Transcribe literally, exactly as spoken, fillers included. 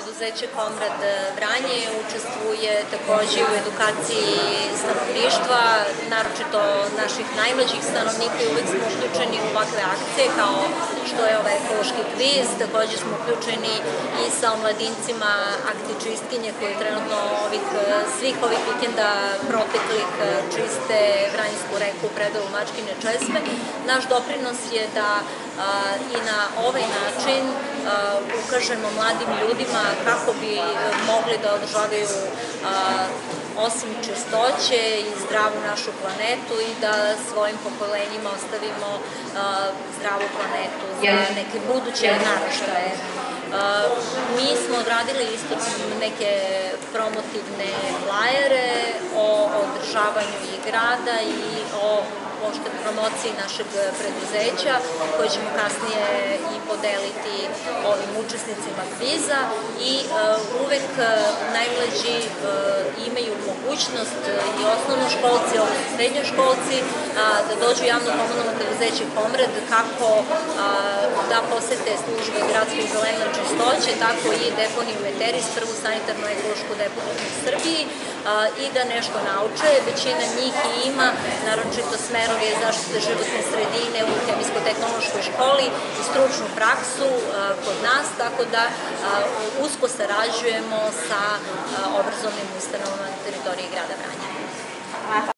preduzeće Komrad Vranje učestvuje takođe u edukaciji stanovništva, naročito naših najmlađih stanovnika, i uvek smo uključeni u ovakve akcije kao što je ovaj ekološki kviz. Takođe smo uključeni i sa omladincima akti čistkinje koji trenutno ovih, svih ovih vikenda proteklih čiste Vranjsku reku u predalu Mačkine česme. Naš doprinos je da i na ovaj način ukažemo mladim ljudima kako bi mogli da održavaju osim čistoće i zdravu našu planetu i da svojim pokolenjima ostavimo zdravu planetu za neke buduće naraštaje. Mi smo odradili isto neke promotivne flajere o održavanju i grada i o uopšte promociji našeg preduzeća, koje ćemo kasnije i podeliti ovim učesnicima kviza, i uvek najmlađi imaju mogućnost, i osnovnoškolci, odnosno srednjoškolci, da dođu u javno komunalno preduzeće Komrad, kako da posete službe gradske i zelene čistoće, tako i deponiju Meteris, prvu sanitarno-ekološku deponiju u Srbiji, i da nešto nauče. Većina njih i ima, naročito smerove zaštite životne sredine u Hemijsko-tehnološkoj školi i stručnu praksu kod nas, tako da usko sarađujemo sa obrazovnim ustanovama na teritoriji grada Vranja.